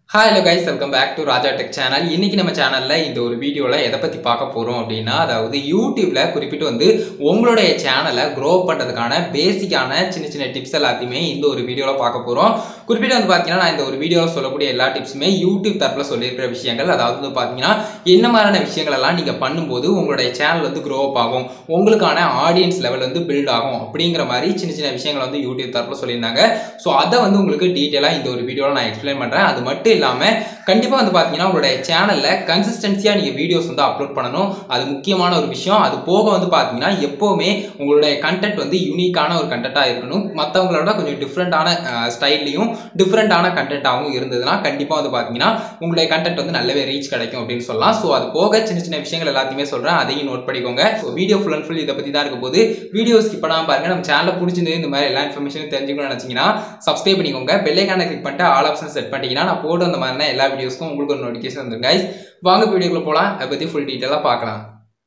Hi hello guys, welcome back to Raja Tech channel. இன்னைக்கு நம்ம சேனல்ல இந்த ஒரு வீடியோல எதை பத்தி பார்க்க போறோம் அப்படினா அதாவது YouTubeல குறிப்பிட்டு வந்து உங்களுடைய சேனலை grow பண்றதுக்கான பேசிக்கான சின்ன டிப்ஸ் எல்லாத்தையுமே இந்த ஒரு வீடியோல பார்க்க போறோம். குறிப்பிட்டு வந்து பாத்தீங்கன்னா நான் இந்த ஒரு வீடியோல சொல்லக்கூடிய எல்லா டிப்ஸுமே YouTube தரப்புல சொல்லியிருக்கிற விஷயங்கள். அதாவது வந்து பாத்தீங்கன்னா என்ன மாதிரியான விஷயங்கள் எல்லாம் நீங்க பண்ணும்போது உங்களுடைய சேனல் வந்து grow up ஆகும், உங்களுக்கான ஆடியன்ஸ் லெவல் வந்து பில்ட் ஆகும் அப்படிங்கிற மாதிரி சின்ன விஷயங்கள் வந்து YouTube தரப்புல சொல்லியிருந்தாங்க. சோ அத வந்து உங்களுக்கு டீடைலா இந்த ஒரு வீடியோல நான் எக்ஸ்பிளைன் பண்றேன். அது மட்டும் இல்லாம கண்டிப்பா வந்து பாத்தீங்கன்னா உங்களுடைய சேனல்ல கன்சிஸ்டன்சியா நீங்க வீடியோஸ் வந்து அப்லோட் பண்ணனும். அது முக்கியமான ஒரு விஷயம். அது போக வந்து பாத்தீங்கன்னா எப்பவுமே உங்களுடைய கண்டென்ட் வந்து யூனிக்கான ஒரு கண்டென்ட்டா இருக்கணும். மத்தவங்களோட கொஞ்சம் டிஃபரண்டான ஸ்டைல்லயும் டிஃபரண்டான கண்டென்ட்டாவும் இருந்ததுனா கண்டிப்பா வந்து பாத்தீங்கன்னா உங்களுடைய கண்டென்ட் வந்து நல்லாவே ரீச் கிடைக்கும் அப்படினு சொல்லலாம். சோ அது போக சின்ன விஷயங்கள் எல்லாத்தையுமே சொல்றேன். அதையும் நோட் பண்ணிக்கோங்க. So video full and full இத பத்தி தான் இருக்க போகுது. வீடியோ ஸ்கிப் பண்ணாம பாருங்க. நம்ம சேனலை பிடிச்சிருந்தது இந்த மாதிரி எல்லா இன்ஃபர்மேஷனும் தெரிஞ்சுக்கணும்னு நினைச்சீங்கன்னா சப்ஸ்கிரைப் பண்ணிக்கோங்க. பெல் ஐகானை கிளிக் பண்ணிட்டு ஆல் ஆப்ஷன் செட் பண்ணிட்டீங்கன்னா நான் போடுற அந்த மாதிரி எல்லா வீடியோஸ்க்கும் உங்களுக்கு ஒரு நோட்டிஃபிகேஷன் வந்துரும் guys. வாங்க வீடியோக்குள்ள போலாம். அதை பத்தி ஃபுல் டீடைலா பார்க்கலாம்.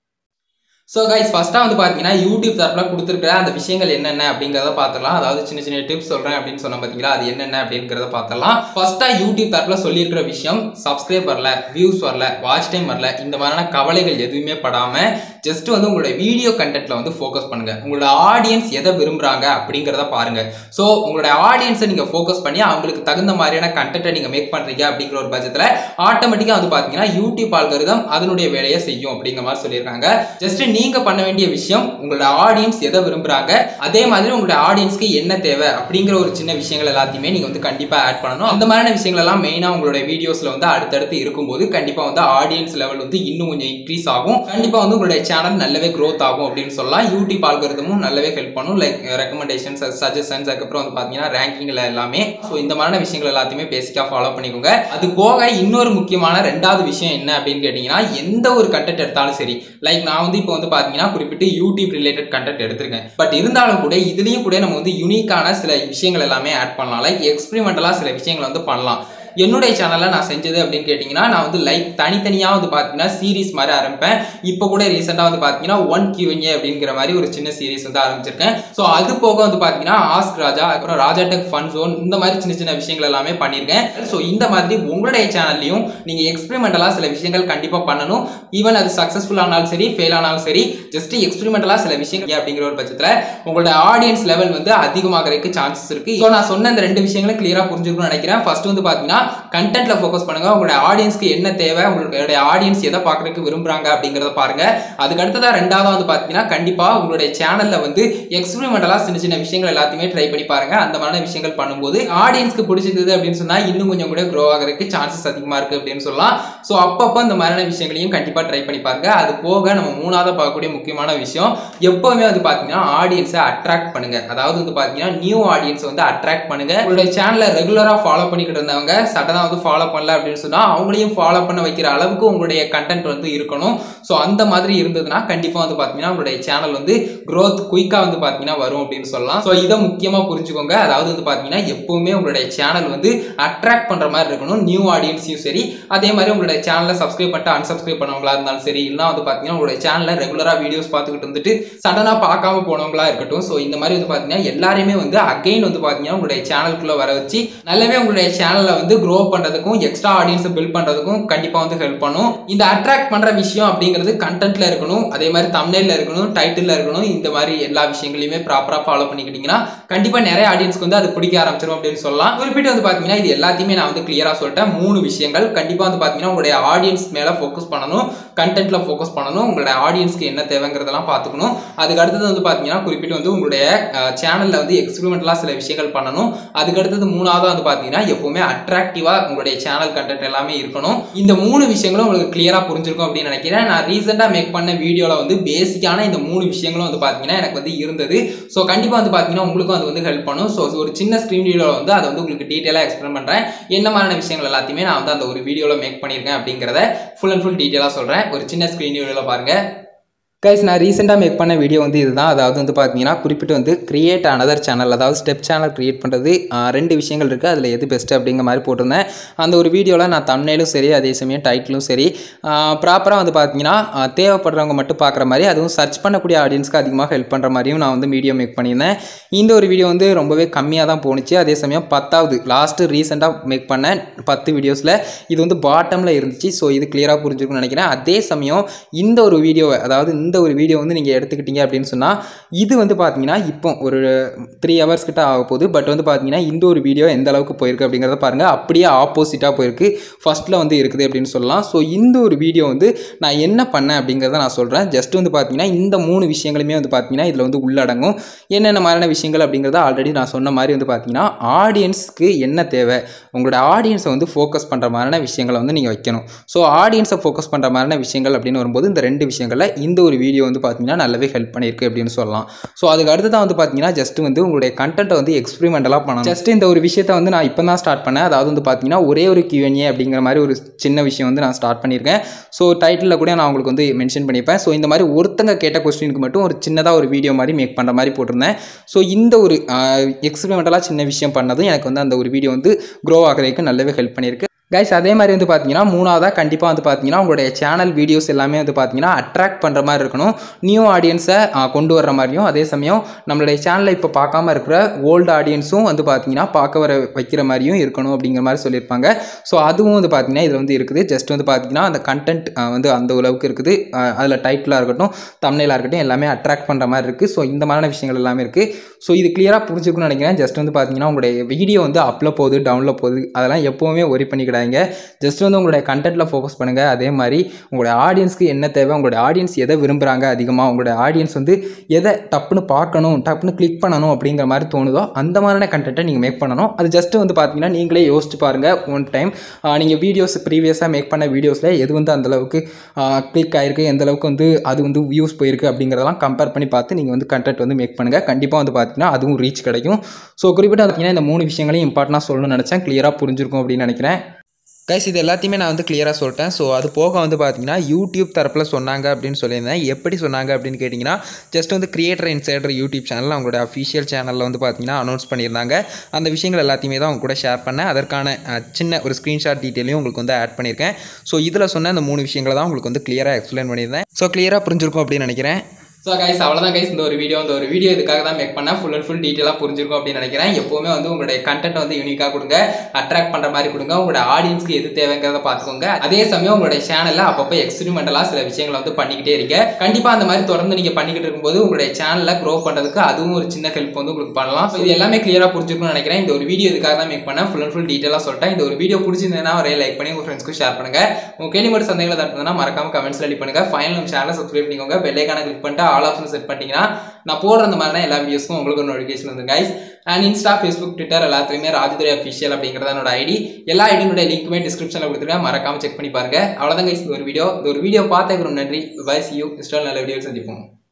So guys, first வந்து பாத்தீங்கன்னா YouTube தரப்புல கொடுத்திருக்கிற அந்த விஷயங்கள் என்னென்ன அப்படிங்கறத பார்த்தறலாம். அதாவது சின்ன டிப்ஸ் சொல்றேன் அப்படினு சொன்னா பாத்தீங்களா, அது என்னென்ன அப்படிங்கறத பார்த்தறலாம். ஃபர்ஸ்டா YouTube தரப்புல சொல்லி இருக்கிற விஷயம் சப்ஸ்கிரைப் வரல, வியூஸ் வரல, வாட்ச் டைம் வரல, இந்த மாதிரியான கவலைகள் எதுவுமே படாம ஜஸ்ட் வந்து உங்களோட வீடியோ கண்டென்ட்ல வந்து ஃபோக்கஸ் பண்ணுங்க. உங்களோட ஆடியன்ஸ் எதை விரும்புறாங்க அப்படிங்கறத பாருங்க. சோ உங்களோட ஆடியன்ஸை நீங்க ஃபோக்கஸ் பண்ணி அவங்களுக்கு தகுந்த மாதிரியான கண்டென்ட்டை நீங்க மேக் பண்றீங்க அப்படிங்கிற ஒரு பட்சத்துல ஆட்டோமேட்டிக்கா வந்து பாத்தீங்கன்னா YouTube அல்காரிதம் அதனுடைய வேலையை செய்யும் அப்படிங்கிற மாதிரி சொல்லியிருக்காங்க. ஜஸ்ட் நீங்க பண்ண வேண்டிய விஷயம் உங்களோட ஆடியன்ஸ் எதை விரும்புறாங்க, அதே மாதிரி உங்களோட ஆடியன்ஸ்க்கு என்ன தேவை அப்படிங்கிற ஒரு சின்ன விஷயங்கள் எல்லாத்தையுமே நீங்க வந்து கண்டிப்பா ஆட் பண்ணணும். அந்த மாதிரியான விஷயங்கள் எல்லாம் மெயினா உங்களோட வீடியோஸ்ல வந்து அடுத்தடுத்து இருக்கும்போது கண்டிப்பா வந்து ஆடியன்ஸ் லெவல் வந்து இன்னும் கொஞ்சம் இன்க்ரீஸ் ஆகும். கண்டிப்பா வந்து உங்களுடைய சேனல் நல்லாவே growth ஆகும் அப்படின்னு சொல்லலாம். YouTube அல்காரிதமும் நல்லாவே ஹெல்ப் பண்ணும். லைக் ரெக்கமெண்டேஷன்ஸ், சஜஷன்ஸ், அதுக்கப்புறம் வந்து பாத்தீங்கன்னா ரேங்கிங்ல எல்லாமே. சோ இந்த மாதிரியான விஷயங்கள் எல்லாத்தையுமே பேசிக்கா ஃபாலோ பண்ணிக்கோங்க. அது போக இன்னொரு முக்கியமான ரெண்டாவது விஷயம் என்ன அப்படின்னு கேட்டீங்கன்னா, எந்த ஒரு கண்டென்ட் எடுத்தாலும் சரி, லைக் நான் வந்து இப்போ வந்து பாத்தீங்கன்னா குறிப்பிட்டு யூடியூப் ரிலேட்டட் கண்டென்ட் எடுத்திருக்கேன். பட் இருந்தாலும் கூட இதுலயும் கூட நம்ம வந்து யூனிக்கான சில விஷயங்கள் எல்லாமே ஆட் பண்ணலாம். லைக் எக்ஸ்பெரிமெண்டலா சில விஷயங்களை வந்து பண்ணலாம். என்னுடைய சேனல்ல நான் செஞ்சது அப்படின்னு கேட்டீங்கன்னா, நான் வந்து லைக் தனித்தனியா வந்து பாத்தீங்கன்னா சீரிஸ் மாதிரி ஆரம்பிப்பேன். இப்போ கூட ரீசெண்டா வந்து பாத்தீங்கன்னா 1 Q&A அப்படிங்கிற மாதிரி ஒரு சின்ன சீரிஸ் வந்து ஆரம்பிச்சிருக்கேன். சோ அது போக வந்து பாத்தீங்கன்னா ஆஸ்க் ராஜா, அப்புறம் ராஜா டெக் ஃபன் ஜோன், இந்த மாதிரி சின்ன விஷயங்கள் எல்லாமே பண்ணிருக்கேன். சோ இந்த மாதிரி உங்களுடைய சேனல்லையும் நீங்க எக்ஸ்பெரிமெண்டலா சில விஷயங்கள் கண்டிப்பா பண்ணணும். ஈவன் அது சக்சஸ்ஃபுல் ஆனாலும் சரி, ஃபெயில் ஆனாலும் சரி, ஜஸ்ட் எக்ஸ்பெரிமெண்டலா சில விஷயங்கள் அப்படிங்கிற ஒரு பட்சத்துல உங்களோட ஆடியன்ஸ் லெவல் வந்து அதிகமாகறதுக்கு சான்சஸ் இருக்கு. சோ நான் சொன்ன இந்த ரெண்டு விஷயங்களும் கிளியரா புரிஞ்சுக்கணும்னு நினைக்கிறேன். ஃபர்ஸ்ட் வந்து பாத்தீங்கன்னா கண்டென்ட்ல ஃபோக்கஸ் பண்ணுங்க. உங்களுடைய ஆடியன்ஸ்க்கு என்ன தேவை, உங்களுடைய ஆடியன்ஸ் எதை பார்க்கறதுக்கு விரும்புறாங்க அப்படிங்கறத பாருங்க. அதுக்கு அடுத்ததா ரெண்டாவது வந்து பாத்தீங்கன்னா கண்டிப்பா உங்களுடைய சேனல்ல வந்து எக்ஸ்பெரிமெண்டலா சின்ன விஷயங்கள் எல்லாத்தையுமே ட்ரை பண்ணி பாருங்க. அந்த மாதிரியான விஷயங்கள் பண்ணும்போது ஆடியன்ஸ்க்கு பிடிச்சிருந்தது அப்படின்னு சொன்னா இன்னும் கொஞ்சம் கூட grow ஆகிறதுக்கு சான்சஸ் அதிகமா இருக்கு அப்படின்னு சொல்லலாம். சோ அப்பப்ப இந்த மாதிரியான விஷயங்களையும் கண்டிப்பா ட்ரை பண்ணி பாருங்க. அது போக நம்ம மூணாவது பார்க்கக்கூடிய முக்கியமான விஷயம், எப்பவுமே வந்து பாத்தீங்கன்னா ஆடியன்ஸை அட்ராக்ட் பண்ணுங்க. அதாவது வந்து பாத்தீங்கன்னா நியூ ஆடியன்ஸ் வந்து அட்ராக்ட் பண்ணுங்க. உங்களுடைய சேனலை ரெகுலரா ஃபாலோ பண்ணிக்கிட்டு இருந்தவங்க சடனா வந்து ஃபாலோ பண்ணல அப்படின்னு சொன்னா அவங்களையும் ஃபாலோ பண்ண வைக்கிற அளவுக்கு உங்களுடைய கண்டென்ட் வந்து இருக்கணும். சோ அந்த மாதிரி இருந்ததுன்னா கண்டிப்பா வந்து பாத்தீங்கன்னா உங்களுடைய சேனல் வந்து growth குயிக்கா வந்து பாத்தீங்கன்னா வரும் அப்படின்னு சொல்லலாம். சோ இதை முக்கியமா புரிஞ்சுக்கோங்க. அதாவது வந்து பாத்தீங்கன்னா எப்பவுமே உங்களுடைய சேனல் வந்து அட்ராக்ட் பண்ற மாதிரி இருக்கணும். நியூ ஆடியன்ஸையும் சரி, அதே மாதிரி உங்களுடைய சேனலை சப்ஸ்கிரைப் பண்ணிட்டு அன்சப்ஸ்கிரைப் பண்ணவங்களா இருந்தாலும் சரி, இல்லைன்னா வந்து பாத்தீங்கன்னா உங்களுடைய சேனல்ல ரெகுலரா வீடியோஸ் பார்த்துக்கிட்டு வந்துட்டு சடனா பார்க்காம போனவங்களா இருக்கட்டும். சோ இந்த மாதிரி வந்து பாத்தீங்கன்னா எல்லாரையுமே வந்து அகைன் வந்து பாத்தீங்கன்னா உங்களுடைய சேனலுக்குள்ள வர வச்சு நல்லாவே உங்களுடைய சேனல்ல வந்து grow பண்றதுக்கும் எக்ஸ்ட்ரா ஆடியன்ஸ் பில்ட் பண்றதுக்கும் கண்டிப்பா வந்து ஹெல்ப் பண்ணும். இந்த அட்ராக்ட் பண்ற விஷயம் அப்படிங்கிறது கண்டென்ட்ல இருக்கணும், அதே மாதிரி தம்ப்நெயில்ல இருக்கணும், டைட்டில்ல இருக்கணும். இந்த மாதிரி எல்லா விஷயங்களையுமே ப்ராப்பரா ஃபாலோ பண்ணிக்கிட்டீங்கன்னா கண்டிப்பா நிறைய ஆடியன்ஸ்க்கு வந்து அது பிடிக்க ஆரம்பிச்சிடும் அப்படின்னு சொல்லலாம். குறிப்பிட்டு வந்து பாத்தீங்கன்னா இது எல்லாத்தையுமே நான் வந்து கிளியரா சொல்லிட்டேன். 3 விஷயங்கள் கண்டிப்பா வந்து பாத்தீங்கன்னா உங்களுடைய ஆடியன்ஸ் மேல ஃபோக்கஸ் பண்ணணும், கண்டென்ட்ல ஃபோக்கஸ் பண்ணணும், உங்களுடைய ஆடியன்ஸ்க்கு என்ன தேவைங்கிறதெல்லாம் பார்த்துக்கணும். அதுக்கு அடுத்தது வந்து பாத்தீங்கன்னா குறிப்பிட்டு வந்து உங்களுடைய சேனல்ல வந்து எக்ஸ்பெரிமெண்டலா சில விஷயங்கள் பண்ணணும். அதுக்கு அடுத்தது மூணாவது வந்து பாத்தீங்கன்னா எப்பவுமே அட்ராக்டிவா உங்களுடைய சேனல் கண்டென்ட் எல்லாமே இருக்கணும். இந்த 3 விஷயங்களும் உங்களுக்கு கிளியரா புரிஞ்சிருக்கும் அப்படின்னு நினைக்கிறேன். நான் ரீசெண்டா மேக் பண்ண வீடியோல வந்து பேசிக்கான இந்த 3 விஷயங்களும் வந்து பாத்தீங்கன்னா எனக்கு வந்து இருந்தது. சோ கண்டிப்பா வந்து பாத்தீங்கன்னா உங்களுக்கும் அது வந்து ஹெல்ப் பண்ணும். சோ ஒரு சின்ன ஸ்கிரீன் வீடியோல வந்து அதை வந்து உங்களுக்கு டீடைலா எக்ஸ்பிளைன் பண்றேன். என்ன மாதிரியான விஷயங்கள் எல்லாத்தையுமே நான் வந்து அந்த ஒரு வீடியோல மேக் பண்ணிருக்கேன் அப்படிங்கறத ஃபுல் அண்ட் ஃபுல் டீடைலா சொல்றேன். ஒரு சின்ன ஸ்கிரீன் வீடியோல பாருங்க. கைஸ் நான் ரீசெண்டாக மேக் பண்ண வீடியோ வந்து இதுதான். அதாவது வந்து பார்த்தீங்கன்னா குறிப்பிட்டு வந்து கிரியேட் அனதர் சேனல், அதாவது ஸ்டெப் சேனல் கிரியேட் பண்ணுறது 2 விஷயங்கள் இருக்குது. அதில் எது பெஸ்ட்டு அப்படிங்கிற மாதிரி போட்டிருந்தேன். அந்த ஒரு வீடியோவில் நான் தம்ப்நெயிலும் சரி, அதே சமயம் டைட்டிலும் சரி ப்ராப்பராக வந்து பார்த்தீங்கன்னா தேவைப்படுறவங்க மட்டும் பார்க்குற மாதிரி, அதுவும் சர்ச் பண்ணக்கூடிய ஆடியன்ஸ்க்கு அதிகமாக ஹெல்ப் பண்ணுற மாதிரியும் நான் வந்து வீடியோ மேக் பண்ணியிருந்தேன். இந்த ஒரு வீடியோ வந்து ரொம்பவே கம்மியாக தான் போணுச்சு. அதே சமயம் 10வது லாஸ்ட்டு ரீசெண்டாக மேக் பண்ண 10 வீடியோஸில் இது வந்து பாட்டமில் இருந்துச்சு. ஸோ இது கிளியராக புரிஞ்சுக்கணும்னு நினைக்கிறேன். அதே சமயம் இந்த ஒரு வீடியோவை, அதாவது இந்த ஒரு வீடியோ வந்து நீங்கள் எடுத்துக்கிட்டீங்க அப்படின்னு சொன்னால், இது வந்து பார்த்தீங்கன்னா இப்போ ஒரு 3 ஹவர்ஸ் கிட்ட ஆக போகுது. பட் வந்து பார்த்தீங்கன்னா இந்த ஒரு வீடியோ எந்த அளவுக்கு போயிருக்கு அப்படிங்கிறத பாருங்கள். அப்படியே ஆப்போசிட்டாக போயிருக்கு. ஃபர்ஸ்ட்டில் வந்து இருக்குது அப்படின்னு சொல்லலாம். ஸோ இந்த ஒரு வீடியோ வந்து நான் என்ன பண்ணேன் அப்படிங்கிறத நான் சொல்கிறேன். ஜஸ்ட் வந்து பார்த்தீங்கன்னா இந்த 3 விஷயங்களுமே வந்து பார்த்தீங்கன்னா இதில் வந்து உள்ளடங்கும். என்னென்ன மாதிரியான விஷயங்கள் அப்படிங்கிறத ஆல்ரெடி நான் சொன்ன மாதிரி வந்து பார்த்தீங்கன்னா ஆடியன்ஸ்க்கு என்ன தேவை, உங்களோட ஆடியன்ஸை வந்து ஃபோக்கஸ் பண்ணுற மாதிரியான விஷயங்களை வந்து நீங்கள் வைக்கணும். ஸோ ஆடியன்ஸை ஃபோக்கஸ் பண்ணுற மாதிரியான விஷயங்கள் அப்படின்னு வரும்போது இந்த 2 விஷயங்களில் இந்த ஒரு வீடியோ வந்து பார்த்தீங்கன்னா நல்லாவே ஹெல்ப் பண்ணியிருக்கு அப்படின்னு சொல்லலாம். ஸோ அதுக்கு அடுத்து தான் வந்து பார்த்தீங்கன்னா ஜஸ்ட் வந்து உங்களுடைய கண்டென்ட்டை வந்து எக்ஸ்பெரிமெண்டலாக பண்ணணும். ஜஸ்ட் இந்த ஒரு விஷயத்தை வந்து நான் இப்போ தான் ஸ்டார்ட் பண்ணேன். அதாவது வந்து பார்த்தீங்கன்னா ஒரே ஒரு Q&A அப்படிங்கிற மாதிரி ஒரு சின்ன விஷயம் வந்து நான் ஸ்டார்ட் பண்ணியிருக்கேன். ஸோ டைட்டிலில் கூட நான் உங்களுக்கு வந்து மென்ஷன் பண்ணியிருப்பேன். ஸோ இந்த மாதிரி ஒருத்தங்க கேட்ட கொஸ்டினுக்கு மட்டும் ஒரு சின்னதாக ஒரு வீடியோ மாதிரி மேக் பண்ணுற மாதிரி போட்டிருந்தேன். ஸோ இந்த ஒரு எக்ஸ்பெரிமெண்டலாக சின்ன விஷயம் பண்ணதும் எனக்கு வந்து அந்த ஒரு வீடியோ வந்து க்ரோ ஆகிறதுக்கு நல்லாவே ஹெல்ப் பண்ணியிருக்கு. கைஸ் அதே மாதிரி வந்து பார்த்தீங்கன்னா மூணாவதாக கண்டிப்பாக வந்து பார்த்தீங்கன்னா உங்களுடைய சேனல் வீடியோஸ் எல்லாமே வந்து பார்த்தீங்கன்னா அட்ராக்ட் பண்ணுற மாதிரி இருக்கணும். நியூ ஆடியன்ஸை கொண்டு வர்ற மாதிரியும், அதே சமயம் நம்மளுடைய சேனலில் இப்போ பார்க்காம இருக்கிற ஓல்டு ஆடியன்ஸும் வந்து பார்த்தீங்கன்னா பார்க்க வர வைக்கிற மாதிரியும் இருக்கணும் அப்படிங்கிற மாதிரி சொல்லியிருப்பாங்க. ஸோ அதுவும் வந்து பார்த்தீங்கன்னா இதில் வந்து இருக்குது. ஜஸ்ட் வந்து பார்த்தீங்கன்னா அந்த கண்டென்ட் வந்து அந்த அளவுக்கு இருக்குது. அதில் டைட்டிலாக இருக்கட்டும், தம்ப்நெயிலாக இருக்கட்டும், எல்லாமே அட்ராக்ட் பண்ணுற மாதிரி இருக்குது. ஸோ இந்த மாதிரியான விஷயங்கள் எல்லாமே இருக்குது. ஸோ இது கிளியராக புரிஞ்சுக்கணும்னு நினைக்கிறேன். ஜஸ்ட் வந்து பார்த்தீங்கன்னா உங்களுடைய வீடியோ வந்து அப்பில் போகுது, டவுனில் போகுது, அதெல்லாம் எப்போவுமே ஒரி பண்ணிக்கிடாங்க. ஜஸ்ட் வந்து உங்களுடைய கண்டென்ட்டில் ஃபோக்கஸ் பண்ணுங்கள். அதே மாதிரி உங்களுடைய ஆடியன்ஸ்க்கு என்ன தேவை, உங்களுடைய ஆடியன்ஸ் எதை விரும்புகிறாங்க, அதிகமாக உங்களுடைய ஆடியன்ஸ் வந்து எதை டப்புன்னு பார்க்கணும், டப்புன்னு கிளிக் பண்ணணும் அப்படிங்கிற மாதிரி தோணுதோ அந்த மாதிரியான கண்டென்ட்டை நீங்கள் மேக் பண்ணணும். அது ஜஸ்ட் வந்து பார்த்தீங்கன்னா நீங்களே யோசிச்சு பாருங்கள். ஒன் டைம் நீங்கள் வீடியோஸ் ப்ரீவியஸாக மேக் பண்ண வீடியோஸில் எது வந்து அந்தளவுக்கு கிளிக் ஆகிருக்கு, எந்தளவுக்கு வந்து அது வந்து வியூஸ் போயிருக்கு அப்படிங்கிறதெல்லாம் கம்பேர் பண்ணி பார்த்து நீங்கள் வந்து கண்டென்ட் வந்து மேக் பண்ணுங்கள். கண்டிப்பாக வந்து பார்த்தீங்கன்னா அதுவும் ரீச் கிடைக்கும். ஸோ குறிப்பிட்டு பார்த்தீங்கன்னா இந்த 3 விஷயங்களையும் இம்பார்ட்டனாக சொல்லணும்னு நினச்சேன். கிளியராக புரிஞ்சிருக்கும் அப்படின்னு நினைக்கிறேன். கைஸ் இது எல்லாத்தையுமே நான் வந்து கிளியராக சொல்லிட்டேன். ஸோ அது போக வந்து பார்த்தீங்கன்னா யூடியூப் தரப்பில் சொன்னாங்க அப்படின்னு சொல்லியிருந்தேன். எப்படி சொன்னாங்க அப்படின்னு கேட்டிங்கன்னா, ஜஸ்ட் வந்து கிரியேட்டர் இன்சைடர் யூடியூப் சேனல் அவங்களோட அஃபிஷியல் சேனலில் வந்து பார்த்தீங்கன்னா அனௌன்ஸ் பண்ணியிருந்தாங்க. அந்த விஷயங்கள் எல்லாத்தையுமே தான் அவங்க கூட ஷேர் பண்ணேன். அதற்கான சின்ன ஒரு ஸ்க்ரீன்ஷாட் டீட்டெயிலையும் உங்களுக்கு வந்து ஆட் பண்ணியிருக்கேன். ஸோ இதில் சொன்ன அந்த 3 விஷயங்களை தான் உங்களுக்கு வந்து கிளியராக எக்ஸ்பிளைன் பண்ணியிருந்தேன். ஸோ கிளியராக புரிஞ்சிருக்கும் அப்படின்னு நினைக்கிறேன். ஸோ கைஸ் அவ்வளோதான் கைஸ், இந்த ஒரு வீடியோ இதுக்காக தான் மேக் பண்ணேன். ஃபுல் அண்ட் ஃபுல் டீட்டெயிலாக புரிஞ்சிருக்கும் அப்படின்னு நினைக்கிறேன். எப்போவுமே வந்து உங்களுடைய கண்டென்ட் வந்து யூனிக்காக கொடுங்க, அட்ராக்ட் பண்ணுற மாதிரி கொடுங்க, உங்களோட ஆடியன்ஸ்க்கு எது தேவைங்கிறத பார்த்துக்கோங்க. அதே சமயம் உங்களுடைய சேனலில் அப்பப்போ எக்ஸ்பெரிமெண்டலாக சில விஷயங்களை வந்து பண்ணிக்கிட்டே இருக்க. கண்டிப்பாக அந்த மாதிரி தொடர்ந்து நீங்கள் பண்ணிக்கிட்டு இருக்கும்போது உங்களுடைய சேனலில் க்ரோ பண்ணுறதுக்கு அதுவும் ஒரு சின்ன ஹெல்ப் வந்து உங்களுக்கு பண்ணலாம். ஸோ இது எல்லாமே கிளியராக புரிஞ்சிருக்கும்னு நினைக்கிறேன். இந்த ஒரு வீடியோ இதுக்காக தான் மேக் பண்ணேன். ஃபுல் அண்ட் ஃபுல் டீட்டெயிலாக சொல்லிட்டேன். இந்த ஒரு வீடியோ பிடிச்சிருந்ததுன்னா ஒரே லைக் பண்ணி உங்கள் ஃப்ரெண்ட்ஸ்க்கு ஷேர் பண்ணுங்கள். உங்கள் கேள்வி மட்டும் சந்தேகங்கள் தான் இருந்ததுன்னா மறக்காம கமெண்ட்ஸ் ரெடி பண்ணுங்கள். ஃபைனல் நம்ம சேனலை சப்ஸ்கிரைப் பண்ணிக்கோங்க. பெல் ஐகானை கிளிக் பண்ணிட்டு ஆல் ஆப்ஷன் செட் பண்ணிட்டீங்கன்னா நான் போடுற அந்த மாதிரி எல்லா வீடியோஸ்க்கும் உங்களுக்கு ஒரு நோட்டிஃபிகேஷன் வந்து guys. And insta, Facebook, Twitter எல்லாத்துலையுமே ராஜதுரை அஃபிஷியல் அப்படிங்கிறத என்னோட ஐடி. எல்லா ஐடியோட லிங்க்குமே டிஸ்கிரிப்ஷனில் கொடுத்துருக்கேன். மறக்காம செக் பண்ணி பாருங்க. அவ்வளோதான் கைஸ் இந்த ஒரு வீடியோ பார்த்துக்கிறோம். நன்றி. Bye, see you. நல்ல வீடியோ சந்திப்போம்.